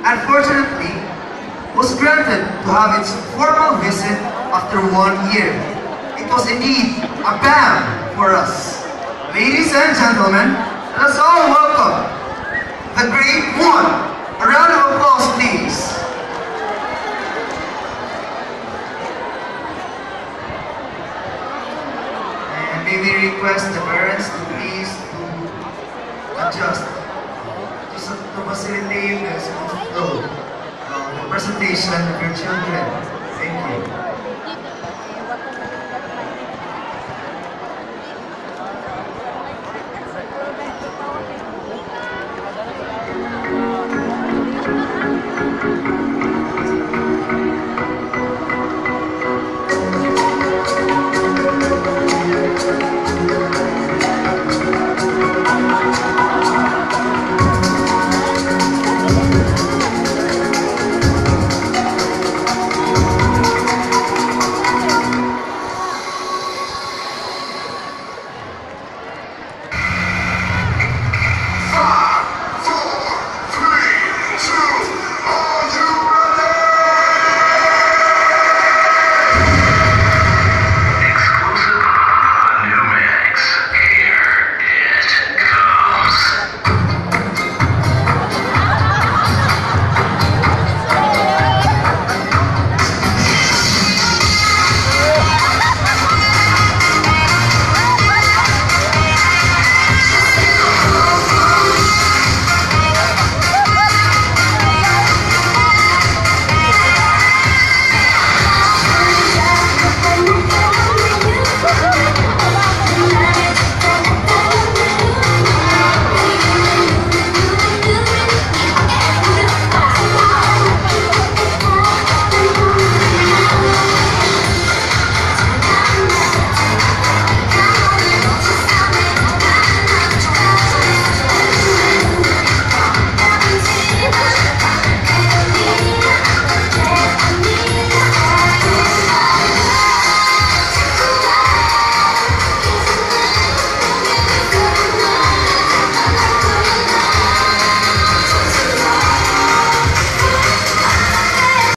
unfortunately, was granted to have its formal visit after 1 year. It was indeed a bam for us. Ladies and gentlemen, let us all welcome the great one. A round of applause, please. And may we request the parents to please adjust to facilitate the smooth flow of the presentation of your children. Thank you.